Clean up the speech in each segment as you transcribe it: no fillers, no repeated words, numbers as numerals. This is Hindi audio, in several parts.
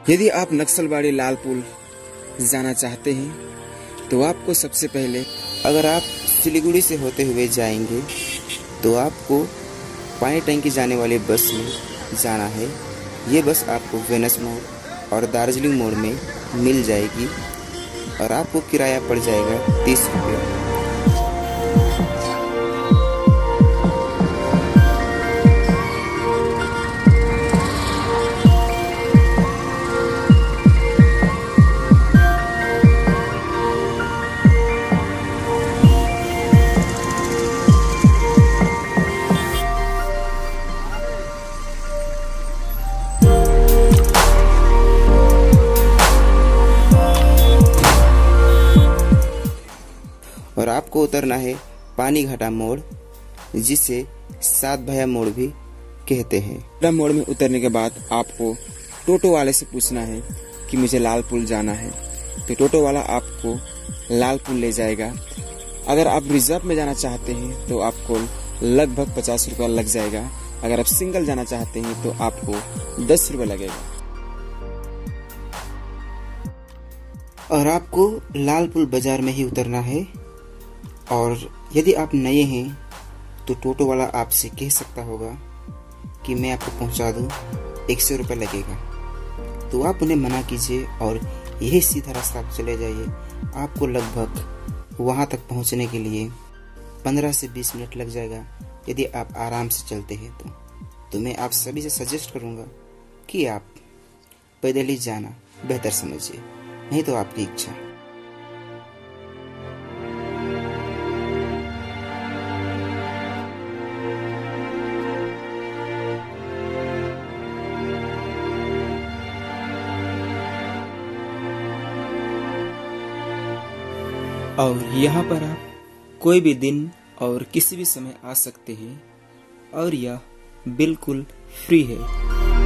यदि आप नक्सलबाड़ी लाल पुल जाना चाहते हैं तो आपको सबसे पहले, अगर आप सिलीगुड़ी से होते हुए जाएंगे तो आपको पानी टंकी जाने वाली बस में जाना है। ये बस आपको वेनस मोड़ और दार्जिलिंग मोड़ में मिल जाएगी और आपको किराया पड़ जाएगा 30 रुपये। और आपको उतरना है पानी घाटा मोड़, जिसे सात भैया मोड़ भी कहते हैं। मोड़ में उतरने के बाद आपको टोटो वाले से पूछना है कि मुझे लाल पुल जाना है, तो टोटो वाला आपको लाल पुल ले जाएगा। अगर आप रिजर्व में जाना चाहते हैं तो आपको लगभग 50 रुपया लग जाएगा। अगर आप सिंगल जाना चाहते हैं तो आपको 10 रुपये लगेगा। और आपको लाल पुल बाजार में ही उतरना है। और यदि आप नए हैं तो टोटो वाला आपसे कह सकता होगा कि मैं आपको पहुंचा दूं, 100 रुपये लगेगा। तो आप उन्हें मना कीजिए और यही सीधा रास्ता आप चले जाइए। आपको लगभग वहां तक पहुंचने के लिए 15 से 20 मिनट लग जाएगा यदि आप आराम से चलते हैं तो मैं आप सभी से सजेस्ट करूंगा कि आप पैदल ही जाना बेहतर समझिए, नहीं तो आपकी इच्छा। और यहाँ पर आप कोई भी दिन और किसी भी समय आ सकते हैं और यह बिल्कुल फ्री है।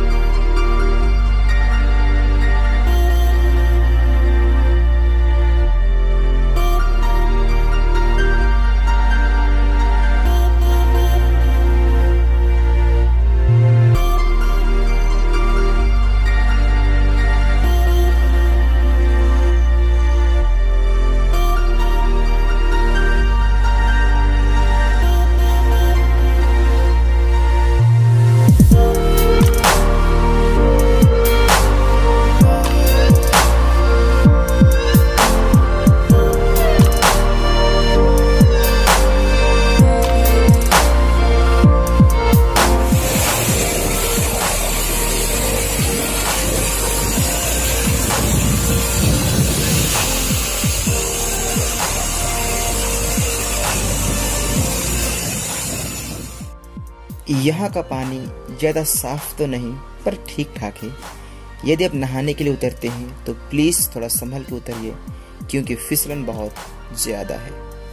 यहाँ का पानी ज़्यादा साफ तो नहीं पर ठीक ठाक है। यदि आप नहाने के लिए उतरते हैं तो प्लीज़ थोड़ा संभल के उतरिए, क्योंकि फिसलन बहुत ज़्यादा है।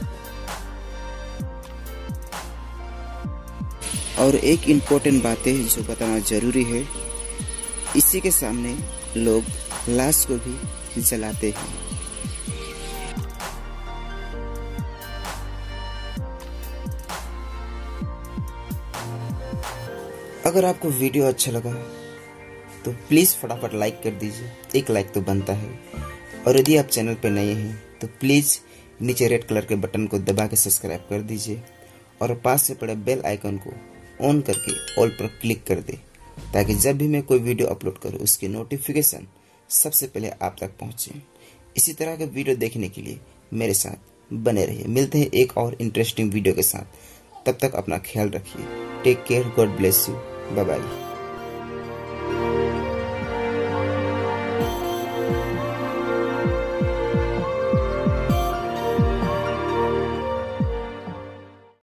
और एक इम्पोर्टेंट बात है जो बताना ज़रूरी है, इसी के सामने लोग लाश को भी जलाते हैं। अगर आपको वीडियो अच्छा लगा तो प्लीज़ फटाफट लाइक कर दीजिए, एक लाइक तो बनता है। और यदि आप चैनल पर नए हैं तो प्लीज़ नीचे रेड कलर के बटन को दबा के सब्सक्राइब कर दीजिए और पास से पड़े बेल आइकन को ऑन करके ऑल पर क्लिक कर दे, ताकि जब भी मैं कोई वीडियो अपलोड करूँ उसकी नोटिफिकेशन सबसे पहले आप तक पहुँचे। इसी तरह के वीडियो देखने के लिए मेरे साथ बने रहिए। मिलते हैं एक और इंटरेस्टिंग वीडियो के साथ। तब तक अपना ख्याल रखिए। Take care, God bless you, bye bye.